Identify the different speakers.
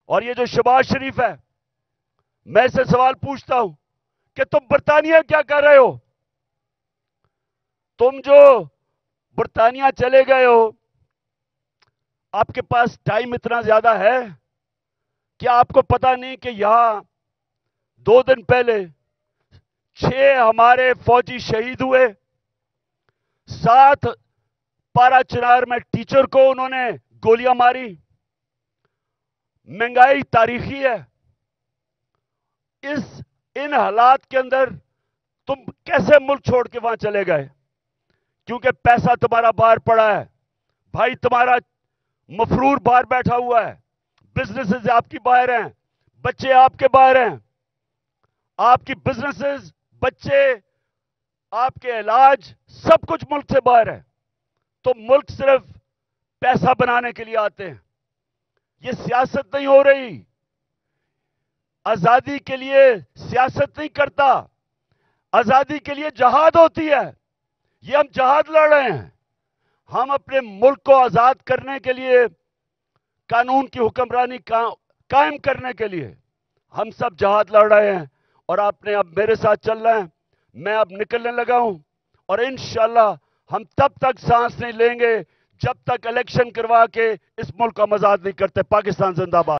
Speaker 1: اور یہ جو شہباز شریف ہے، میں اسے سوال پوچھتا ہوں کہ تم برطانیہ کیا کر رہے ہو؟ تم جو برطانیہ چلے گئے ہو، آپ کے پاس ٹائم اتنا زیادہ ہے؟ کیا آپ کو پتا نہیں کہ یہاں 2 دن پہلے 6 ہمارے فوجی شہید ہوئے، 7 پارا چنار میں ٹیچر کو انہوں نے گولیاں ماری؟ مہنگائی تاریخی ہے۔ ان حالات کے اندر تم کیسے ملک چھوڑ کے وہاں چلے گئے؟ کیونکہ پیسہ تمہارا باہر پڑا ہے، بھائی تمہارا مفرور باہر بیٹھا ہوا ہے، بزنسز آپ کی باہر ہیں، بچے آپ کے باہر ہیں، آپ کی بزنسز، بچے، آپ کے علاج، سب کچھ ملک سے باہر ہے۔ تو ملک صرف پیسہ بنانے کے لیے آتے ہیں۔ یہ سیاست نہیں ہو رہی۔ آزادی کے لیے سیاست نہیں کرتا، آزادی کے لیے جہاد ہوتی ہے۔ یہ ہم جہاد لڑ رہے ہیں۔ ہم اپنے ملک کو آزاد کرنے کے لیے، قانون کی حکمرانی قائم کرنے کے لیے ہم سب جہاد لڑ رہے ہیں، اور آپ نے اب میرے ساتھ چل رہے ہیں۔ میں اب نکلنے لگا ہوں، اور انشاءاللہ ہم تب تک سانس نہیں لیں گے جب تک الیکشن کروا کے اس ملک کو ہم آزاد نہیں کرتے۔ پاکستان زندہ باد۔